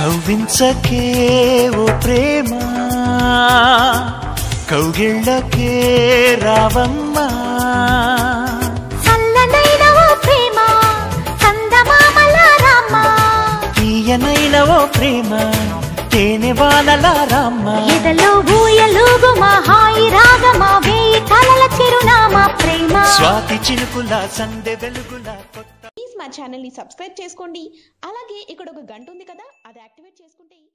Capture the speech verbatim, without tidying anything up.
కవ్వించకే ఓ ప్రేమ కౌగిళ్ళకే రావమ్మా చల్లనైన ఓ ప్రేమ చందమామల రామ తీయనైన ఓ ప్రేమ తేనె వానల రామ ఎదలో ఊయలుగు మా హాయి రాగమా వేయి కలల చిరునామా ప్రేమ స్వాతి చినుకుల సందె వెలుగుల కొత్త ప్లీజ్ మా ఛానల్ ని సబ్స్క్రైబ్ చేసుకోండి. అలాగే ఇక్కడ ఒక గంట ఉంది కదా, అది యాక్టివేట్ చేసుకుంటే